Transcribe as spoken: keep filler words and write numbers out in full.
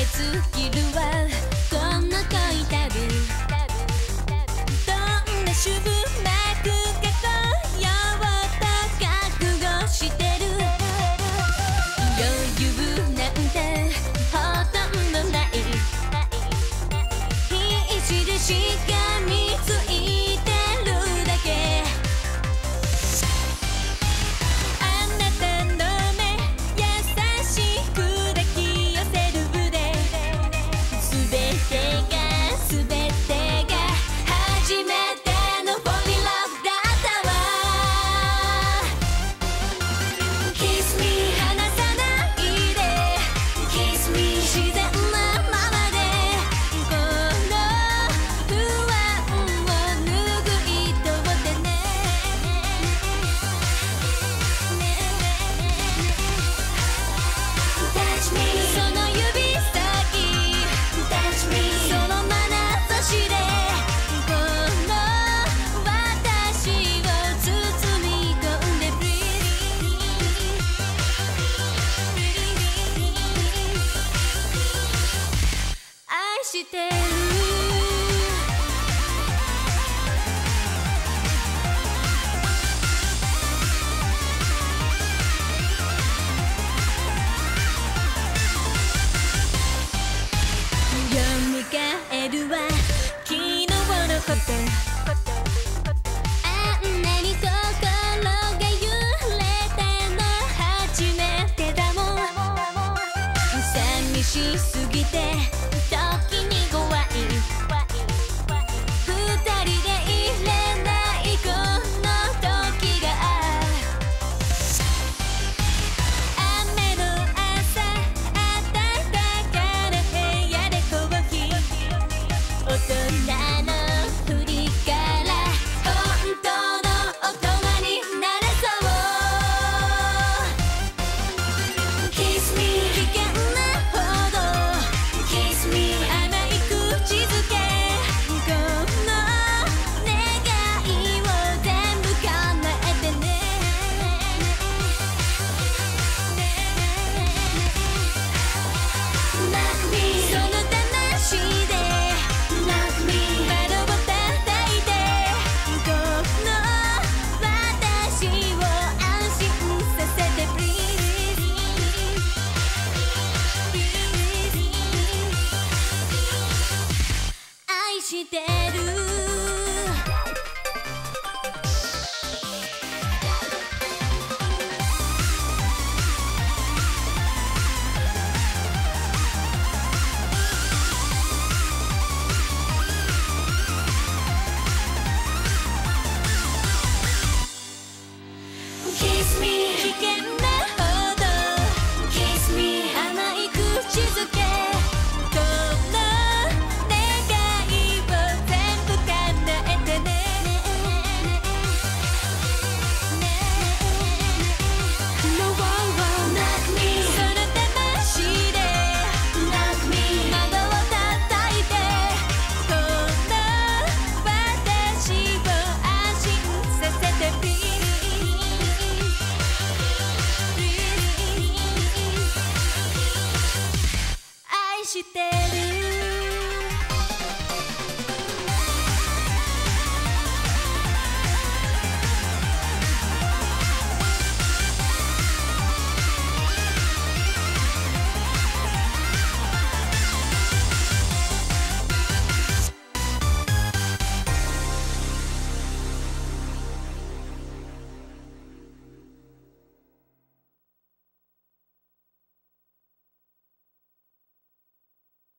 スキルはこの恋旅どんな主婦幕が来ようと覚悟してる余裕なんてほとんどない必死でしがみついてるだけあなたの目優しく抱き寄せる腕全てが全てが初めての Fall in love だったわ Kiss me 離さないで Kiss me 自然なままでこの不安を拭い取ってねTouch me その指先 Touch me その眼差しでこの私を包み込んで Breathe 愛してる蘇るは昨日のことあんなに心が揺れたの初めてだもん寂しすぎて